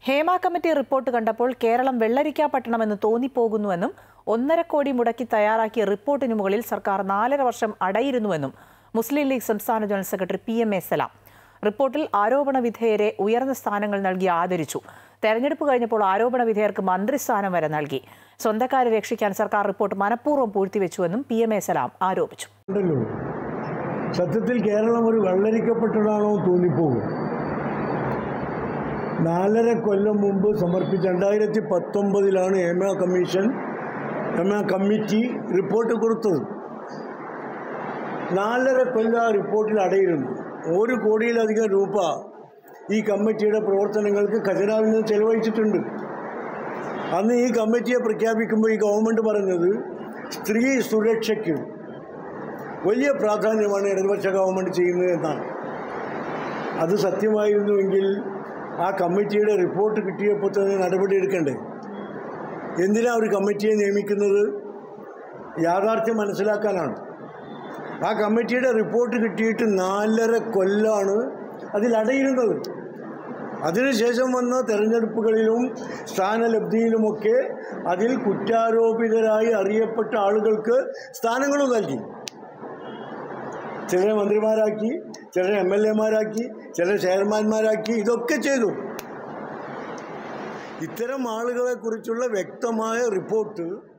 Hema committee report കണ്ടപ്പോൾ കേരളം വെള്ളരിക്കാപട്ടണമെന്ന് തോന്നിപ്പോകുന്നുവെന്നും 1.5 കോടി മുടക്കി തയ്യാറാക്കിയ റിപ്പോർട്ടിനു മുകളിൽ സർക്കാർ 4.5 വർഷം അടയിരുന്നുവെന്നും മുസ്ലിം ലീഗ് സംസ്ഥാന ജനറൽ സെക്രട്ടറി PMA സലാം. റിപ്പോർട്ടിൽ ആരോപണ വിധേയരെ ഉയർന്ന സ്ഥാനങ്ങൾ നൽകി ആദരിച്ചു. തെരഞ്ഞെടുപ്പ് കഴിഞ്ഞപ്പോൾ ആരോപണ വിധേയർക്ക് മന്ത്രിസ്ഥാനം വരെ നൽകി. സ്വന്തക്കാരെ രക്ഷിക്കാൻ സർക്കാർ റിപ്പോർട്ട് മനഃപൂർവ്വം പൂഴ്ത്തിവെച്ചുവെന്നും PMA സലാം ആരോപിച്ചു. സത്യത്തിൽ കേരളം ഒരു വെള്ളരിക്കപ്പെട്ടതാണോ തോന്നിപ്പോകും. 4.5 കൊല്ലം മുമ്പ് സമർപ്പിച്ച 2019 ഹേമ കമ്മിറ്റി റിപ്പോർട്ട് കൊടുത്തത്. 4.5 കൊല്ലം ആ റിപ്പോർട്ടിൽ അടയിരുന്നു. 1 കോടിയിലധികം രൂപ ഈ കമ്മിറ്റിയുടെ പ്രവർത്തനങ്ങൾക്ക് ഖജനാവിൽ നിന്ന് ചെലവഴിച്ചിട്ടുണ്ട്. അന്ന് ഈ കമ്മിറ്റിയെ പ്രഖ്യാപിക്കുമ്പോൾ ഈ ഗവൺമെൻറ് പറഞ്ഞത് സ്ത്രീ സുരക്ഷയ്ക്ക് വലിയ പ്രാധാന്യമാണ് ഇടതുപക്ഷ ഗവൺമെൻറ് ചെയ്യുന്നത് എന്നാണ്. അത് സത്യമായിരുന്നുവെങ്കിൽ ആ കമ്മിറ്റിയുടെ റിപ്പോർട്ട് കിട്ടിയപ്പോൾ തന്നെ നടപടി എടുക്കണ്ടേ? എന്തിനാണ് ഒരു കമ്മിറ്റിയെ നിയമിക്കുന്നത്? യാഥാർത്ഥ്യം മനസ്സിലാക്കാനാണ്. ആ കമ്മിറ്റിയുടെ റിപ്പോർട്ട് കിട്ടിയിട്ട് 4.5 കൊല്ലമാണ് അതിലടയിരുന്നത്. അതിനുശേഷം വന്ന തെരഞ്ഞെടുപ്പുകളിലും സ്ഥാനലബ്ധിയിലുമൊക്കെ അതിൽ കുറ്റാരോപിതരായി അറിയപ്പെട്ട ആളുകൾക്ക് സ്ഥാനങ്ങളും നൽകി. ചിലരെ മന്ത്രിമാരാക്കി, ചിലരെ MLA മാരാക്കി, ചിലരെ ചെയർമാൻമാരാക്കി. ഇതൊക്കെ ചെയ്തു. ഇത്തരം ആളുകളെക്കുറിച്ചുള്ള വ്യക്തമായ റിപ്പോർട്ട്